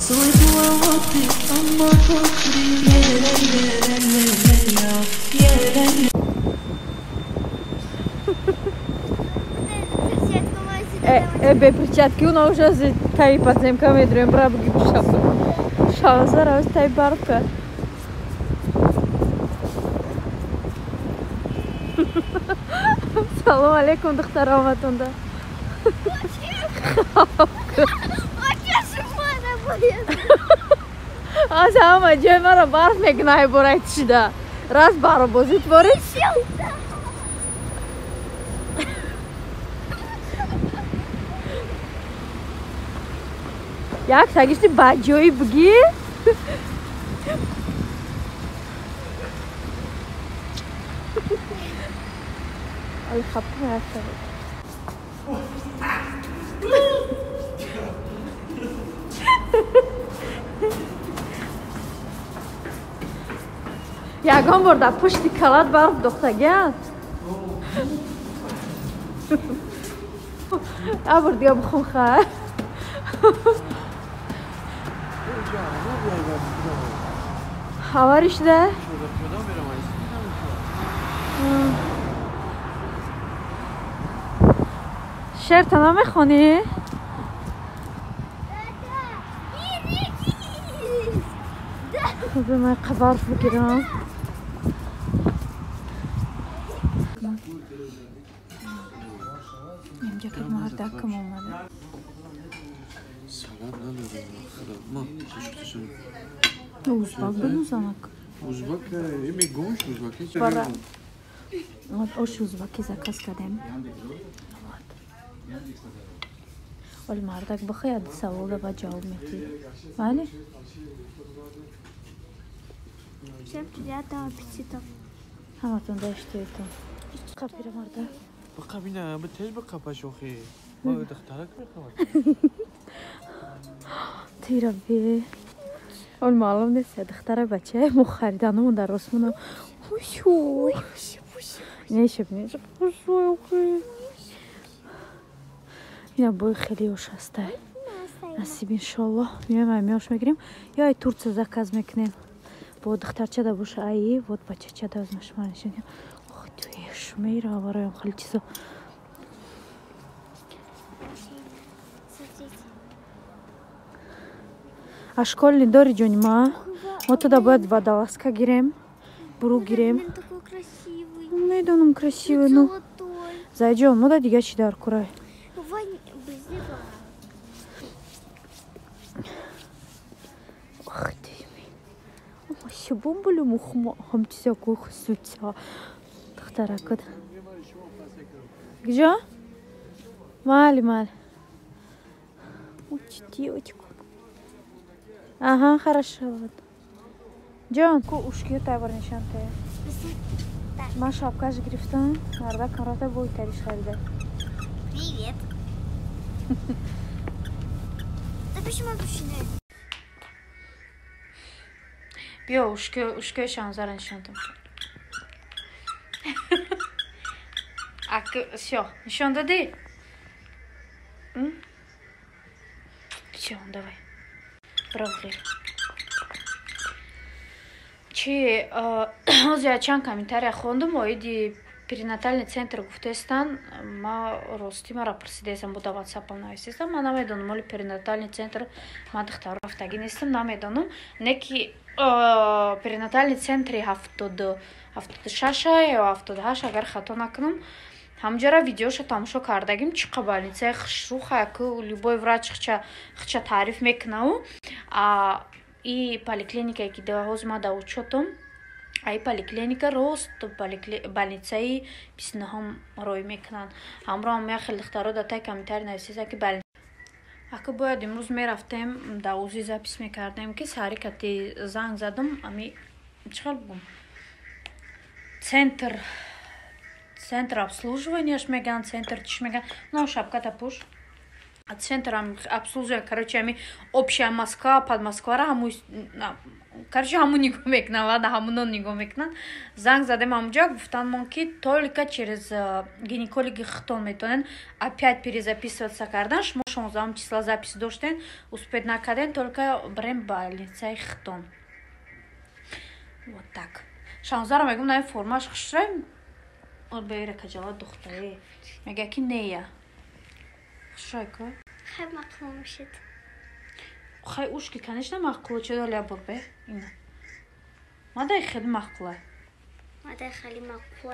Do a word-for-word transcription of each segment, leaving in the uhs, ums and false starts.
Без перчатки, она уже тай подземками дрем брабги шапка. Шауза раз тай барка. Салам алейкум, доктор Аматунда. Az ama cemara barf megnay boraytishda. Raz baro bozit borit. Jak sagishti bajoyi bugi. Ay xapma yaqta. Ягон бор дар пушти калад барф дохтаган. Абор дига бухум хай. Хавариш да? شعر تمام میخونی؟ خب من قبارف بگیرم اینجا که مردکم اومده سلام نداره ما خوشتشون اوزباک بنوزمک اوزباک ایمی گوش اوزباکی چه برای اوش اوزباکی زکاس کردیم ولی مردک بخواید سوال و جواب میدی ولی Всем приятного аппетита. همتون داشته ایتون قبیر مردک بقى بينا بتهج بقى باشوخي ما دخترك بقى تیرا بی اول معلوم نیست دختر بچه مو خریدنمون در رسمونو خوشو نیشه بینیشه خوشو اینا بوی خیلی خوش هسته نصیب انشالله میایم امیاش میگیریم یا ای تورت زکاز میکنیم با دخترچه دا باشه ای بود بچه چه دا از مشمانشونیم خود تویش میره برایم خیلی چیزا А школьный дори Джонима. Вот туда будет водолазка гирем. Буру гирем. Он такой красивый. Ну, иду он красивый, ну. Золотой. Зайдем, ну да, дигачи дар курай. Вань, близко. Ах ты. Ама ще бомбулю мухма. Хамчися кух сутя. Тахтаракад. Где? Мали, мали. Учи девочку. Ага, хорошо. Вот. Джон, ку ушки тайвар нишанте. Ма шапка же грифтам. Нарда камрата бой тариш харида. Привет. Да почему обещанный? Био, ушки, ушки шанзар нишантам. А все, нишан дади? Все, давай. Правда. Чи озя чан комментария хондум оиди перинатальный центр гуфтестан ма рости мара просидесам буда ватсапам нависестам ма намедонум оли перинатальный центр ма духтар рафтаги нестам намедонум неки перинатальный центри ҳафтод ҳафтод шаша ё ҳафтод ҳашт агар хато накунам ҳамҷара видеоша тамошо кардагим чӣ қа больницаи хушруха ку любой врач хча хча таъриф мекунаву а и поликлиникае ки ҳозир ма да учётам ай поликлиника рост больницаи писнаҳом рой мекунанд ҳамроҳам яхел духтаро да тай комментарий нависида ки больница ака бояд имрӯз мерафтем да узи запис мекардем ки сарикати занг задам ами чӣ хел бугум центр центр обслуживанияш меган центр чиш меган но шапката пуш центром обслуживания, короче, ами общая Москва, под Москва, хаму, короче, хаму ниго мекнан, ладно, хамунон ниго мекнан. Занг задем амуджа, гуфтан монки только через гинекологи хтон метонен опять перезаписываться кардан, шмошон зам числа записи доштен, успеть накаден только брем больница и хтон. Вот так. Шанзара мегум на форма шхшрем, от бейре каджала духтаре. Мегаки нея. Шайка. Хай маклум шит. Хай ушки, конечно, махкула, че доля бурбе. Ина. Мадай хед махкула. Мадай хали маклум.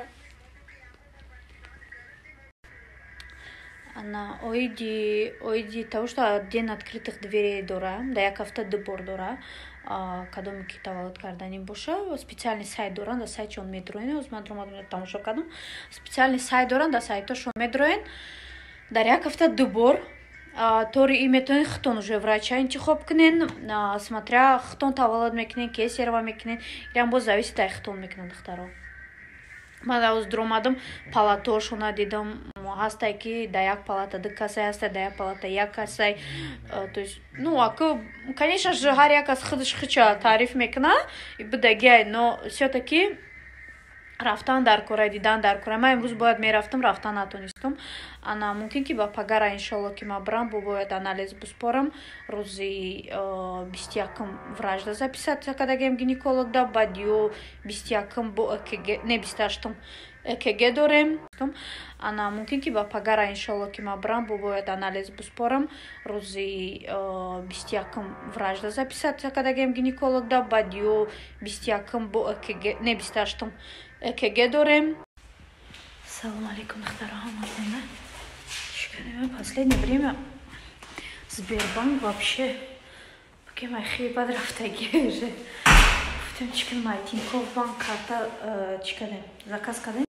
Она ойди, ойди, того, что день открытых дверей дора, да я кафта дебор дора, кадом китавалат кардани боша, специальный сайт доран, да сайт он метроен, узмандромадом там что кадом, специальный сайт доран, да сайт то что метроен, да я кафта дебор, тори и метроен хтон уже врача интихоп кнен, смотря хтон тавалат мекнен, кесерва мекнен, или бо зависит да хтон мекнен второй. Мада уз дромадам палато шуна дидам хастай ки да як палата да касай хастай да як палата як касай, то есть ну аку конечно же har якас хыдыш хыча тариф мекна и бдагай, но все-таки рафтан дар кора дидан дар кора ма имрӯз бояд мерафтам рафтан натонистам ана мумкин ки ба пагара иншалло ки ма брам бо бояд анализ буспорам рӯзи бисту якум врач да записатсия кадагем гинеколог да баъд ё бисту якум бо экг не бисту ҳаштум экг дорем ана мумкин ки ба пагара иншалло ки ма брам бо бояд анализ буспорам рӯзи бисту якум врач да записатсия кадагем гинеколог да баъд ё бисту якум бо экг не бисту ҳаштум экг дорем. Салам алейкум, Ахтарахаматовна. В последнее время Сбербанк вообще поки май хи подрафтаги уже. В том числе май Тинькофф банк карта чикадем заказ кадем.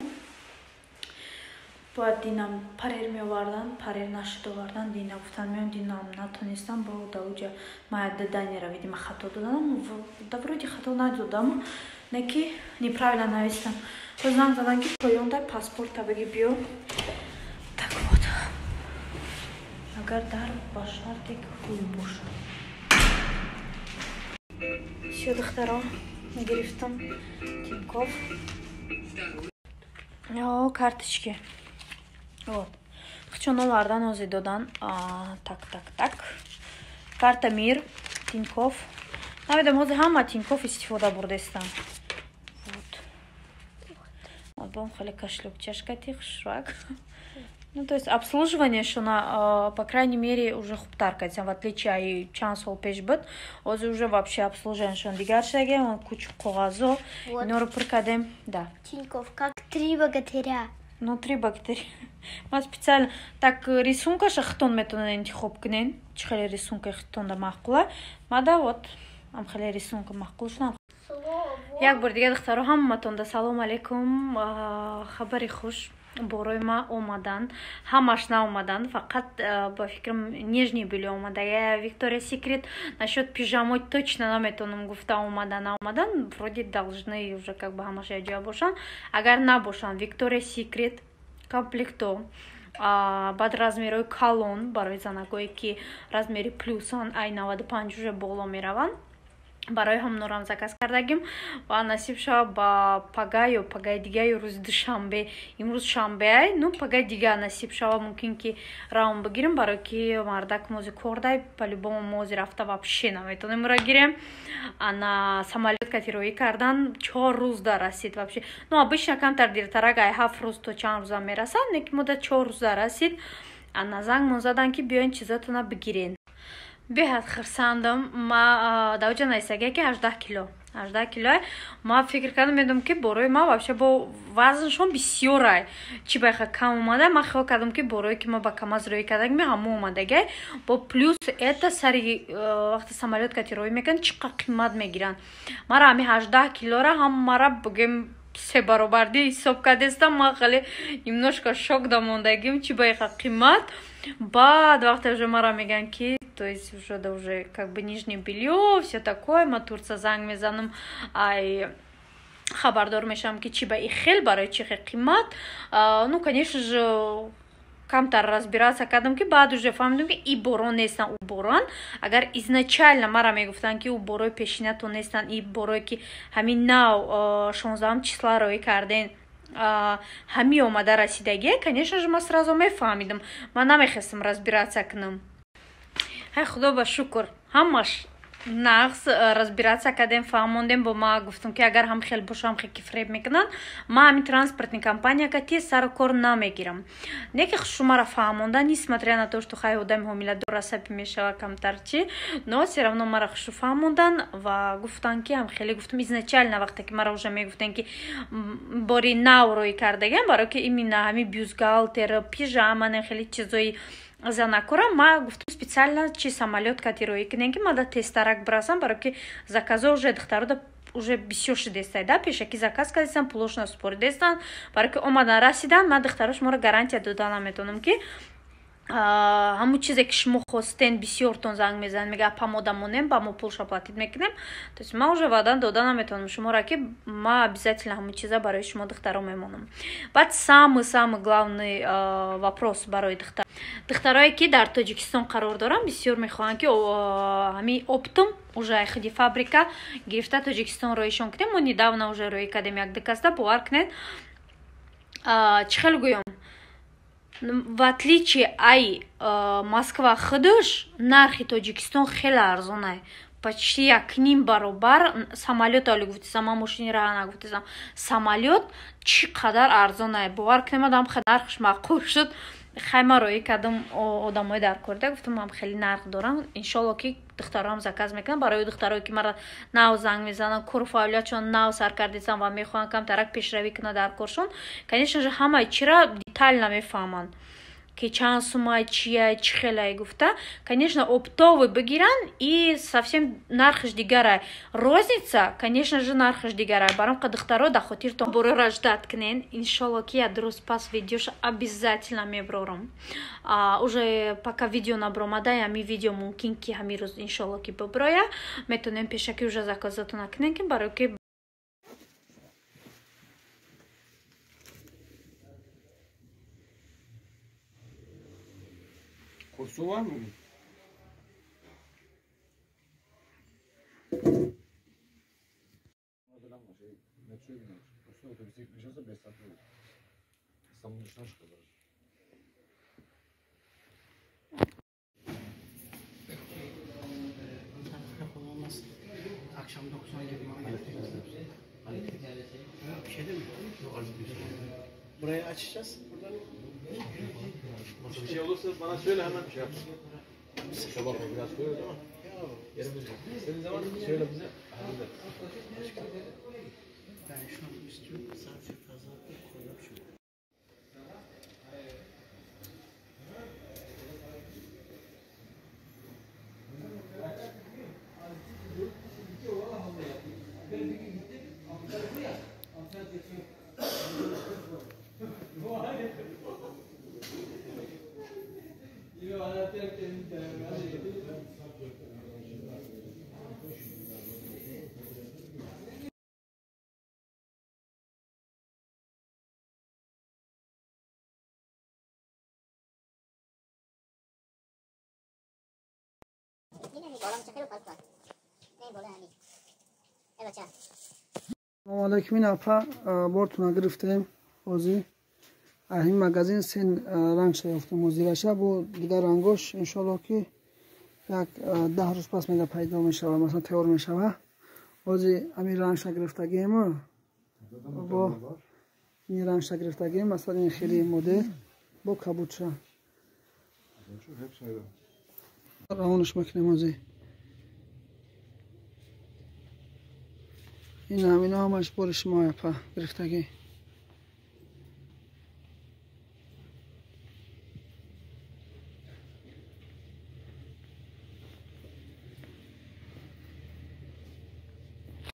Бояд динам парер меовардан, парер нашидовардан, дина гуфтан меон динам натонистам бо дауҷа май даданера видима хато додам, да вроде хато надодам, неки неправильно навестам. То знам задан ки поён дай паспорта беги биё. Так вот. Агар дар бошад дек хуй бошад. Всё духтаро гирифтам Тинькофф. О, карточки. Вот. Хочу номердан ози додан. А, так, так, так. Карта Мир, Тинькофф. Наведем ози ҳама Тинькофф истифода бурдестам. Вот. Бом хали кашлюк чашкати хшвак. Ну, то есть обслуживание, что на, по крайней мере, уже хуптаркать, в отличие от чансол пешбет, ози уже вообще обслуживание, что он дигаршаге, он кучу когазо, нору прикадем, да. Тинькофф, как три богатыря. Ну, три богатыря. Мы специально так рисунка шахтон методен интихоп кнен, чхали рисунка хтон да махкула, мада вот, ам хали рисунка махкулшна. Як бор дига духтаро ҳаматон да салом алейкум, хабари хуш борои ма омадан, ҳамаш наомадан, фақат ба фикрам нежни били омада. Я Виктория Секрет насчет пижамой точно наметонам гуфта омада наомадан, вроде должны уже как бы ҳамаш яҷоя бошан. Агар набошан Виктория Секрет комплекто баъд размерои калон барои занакое ки размери плюсан ай наваду панҷ уже боло мераванд, барои ҳамнорам заказ кардагим ва насиб шава ба пага ё пагаи дига ё рӯзи душанбе, имрӯз шанбе, ну пагаи дига насиб шава мумкин ки равм бигирем, барои ки мардак мози кордай по-любому мози рафта вообще наметонем ра гирем. Ана самолёт катироӣ кардан чор рӯз да расид вообще. Ну обычно камтар диртарак ай ҳафт рӯз то чанд рӯза мерасад, неки муддат чор рӯз да расид. Ана зангмон задан ки биёин чизотона бигирен. Беҳад хирсандам. Ма давҷа наисаге ки ҳаждаҳ кило. ҳаждаҳ кило. Ма фикр кардам медам ки борои ма вообще бо вазншон бисёрай. Чи байха кам омада. Ма хиёл кардам ки борои ки ма ба камаз рӯи кардагим ҳамо омадагай. Бо плюс это сари вақти самолёт катироӣ мекунанд чӣ қадр қимат мегиранд. Мара ҳами ҳаждаҳ килора ҳамара бигем се баробарди ҳисоб кардестам. Ма хеле немножко шок да мондагим чи байха қимат. Баъд вақте уже мара меган ки то есть уже да уже как бы нижнее белье, все такое, ма турца занг мезанам, ай хабардор мешам ки чи ба ихел барои чи қимат. Ну конечно же камтар разбираться кардам, ки баъд уже фаҳмидам, ки и борон нестан у борон. Агар изначально мара мегуфтан, ки у борои пешинатон нестан, и борое ки ҳамин нав шонздаҳум числа роӣ карден ҳами омада расидагие, конечно же, ма сразу мефаҳмидам. Ман намехестам разбираться кунам. ҳай худо ба шукр, ҳамаш нағз разбираться кардем, фаҳмондем. Бо ма гуфтам, ки агар ҳам хел боша, ҳам хел ки фреб мекунанд, ма ҳамин транспортни компания ка тез сару кор намегирам. Не ки шумара фаҳмонда, несмотря на то, что хай одами ҳомиладор асаби мешава камтар чи, но все равно мара хушу фаҳмондан ва гуфтан, ки ҳам хеле гуфтам изначально вақте ки мара уже мегуфтен, ки бори нав роӣ кардагем, барои ки именно ҳами бюстгальтер, пижама, не хеле чизои занакура, ма гуфтам специально чи самолет кати роӣ кунем, ки ма да тестарак брасам, барои ки заказо уже духтарода уже бисёр шидестай, да, пешаки заказ кардестан, пулошна споридестан, барои ки омадан расидан, ма духтарош мора гарантия дода наметонам, ки ҳамун чизе ки шумо хостен бисёртон занг мезанед, мега помода монем, ба мо пулша платид мекунем. То есть ма уже ваъдан дода наметонам шуморо, ки ма обязательно ҳамун чиза барои шумо духтаро мемонам. Баъд самый-самый главный вопрос барои духтар духтарое ки дар Тоҷикистон қарор доранд, бисёр мехоҳанд, ки ҳамин оптум уже худи фабрика гирифта Тоҷикистон роишон кунем. Мо недавно уже роӣ кардем як декаста, бовар кунед. Чӣ хел гӯём, в отличие ай Москва худаш нархи Тоҷикистон хеле арзон ай, почти як ним баробар. Самолет али гуфтисам, ман мошини ра нагуфтисам, самолет чӣ қадар арзон ай. Бовар кунем, адам нархш маъқул шуд. хайма роӣ кардам, одамои дар корида гуфтам ҳам хеле нарх дорам, иншолло ки духтароам заказ мекунам. Барои духтарое ки мара нав занг мезананд, кори фаъолиятшон нав сар кардисам ва мехоҳанд камтарак пешравӣ кунанд дар коршон, конечно же ҳамаи чира детально мефаҳманд, ки чанд сумма чия, чӣ хелай гуфта. Конечно, оптовый бигиранд и совсем нархш дигарай. Розница, конечно же, нархш дигарай. Барам ка духтаро да хотиртон борора ждат кунен. Иншалло ки я дуруст пас видеош обязательно меброрам. Уже пока видео набромадай, ами видео мумкин ки ҳами рӯз иншалло ки биброя. Метонем пешаки уже заказатона кунем, ки барои ки Курсован? Akşam dokuzuna gibi bir şey değil mi? Burayı açacağız. Buradan Bir şey olursa bana söyle, hemen şey yapsın. Sabah biraz koyuyoruz ama. Yerimiz yok. Senin zaman söyle bize. ben şunu istiyorum. Sadece fazla koyup şu. Assalomu alaykum apa, bortuna гирифтем ҳозир ҳамин магазин сен ранг шаёфтем ҳозираша. Бо дигар рангош иншалло ки як даҳ рӯз пас мега пайдо мешава, масалан тайёр мешава. ҳозир ҳамин рангша гирифтагием, бо ин рангша гирифтагием, масалан ин хеле модел бо кабутша равонаш мекунем. ҳозир ин ҳамина ҳамаш бори шумо апа гирифтагӣ.